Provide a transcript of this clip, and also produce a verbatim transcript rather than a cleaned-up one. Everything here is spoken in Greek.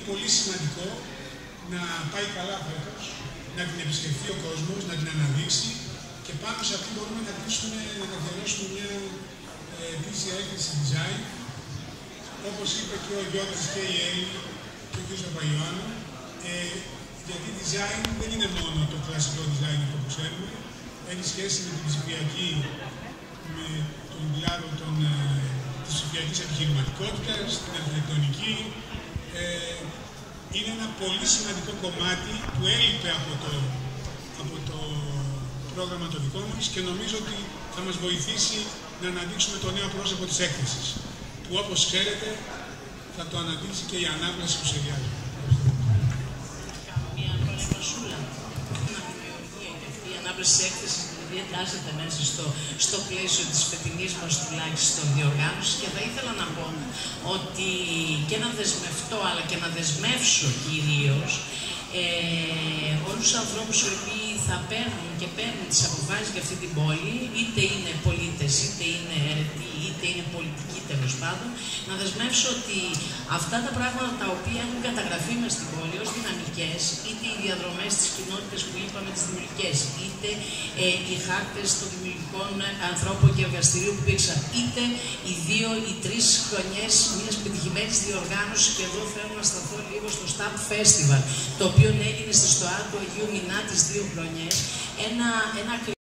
πολύ σημαντικό να πάει καλά φέτος, να την επισκεφθεί ο κόσμος, να την αναδείξει και πάνω σε αυτή μπορούμε να καθίσουμε, να καθιερώσουμε μια ε, επίσημη έκθεση design, όπως είπε και ο Γιώργος και η Έλλη και ο κ. Παπαϊωάννου, ε, γιατί design δεν είναι μόνο το κλασικό design αυτό που ξέρουμε, έχει σχέση με την ψηφιακή, με τον κλάδο των, ε, της ψηφιακής επιχειρηματικότητας, την αρχιτεκτονική. Ε, είναι ένα πολύ σημαντικό κομμάτι που έλειπε από το, από το πρόγραμμα το δικό μας και νομίζω ότι θα μας βοηθήσει να αναδείξουμε το νέο πρόσωπο της έκθεσης, που όπως ξέρετε θα το αναδείξει και η ανάπλαση που σχεδιάζει. Μια παρεμβασούλα. Η ανάπλαση της έκθεσης δηλαδή εντάσσεται μέσα στο, στο πλαίσιο της φετινής μας τουλάχιστον διοργάνωσης και θα ήθελα να πω ότι και να δεσμευτώ αλλά και να δεσμεύσω κυρίως ε, όλους τους ανθρώπους οι οποίοι θα παίρνουν και παίρνουν τις αποφάσεις για αυτή την πόλη, είτε είναι πολίτες, είτε είναι αιρετοί, είτε είναι πολιτικοί τέλος πάντων, να δεσμεύσω ότι αυτά τα πράγματα τα οποία έχουν καταγραφεί μες στην πόλη ως δυναμικές, είτε οι διαδρομές της κοινότητας που είπαμε τις δημιουργικές, είτε ε, οι χάρτες των δημιουργικών ανθρώπων και εργαστηρίου που υπήρξαν, είτε οι δύο ή τρεις χρονιές μιας πετυχημένης διοργάνωσης, και εδώ θέλω να σταθώ λίγο στο Stamp Festival, το οποίο έγινε στη ΣΤΟΑ του Αγίου Μινά τις δύο χρονιές, ένα, ένα